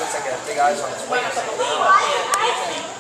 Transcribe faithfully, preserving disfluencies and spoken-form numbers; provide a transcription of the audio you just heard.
looks like it has big eyes on its wings.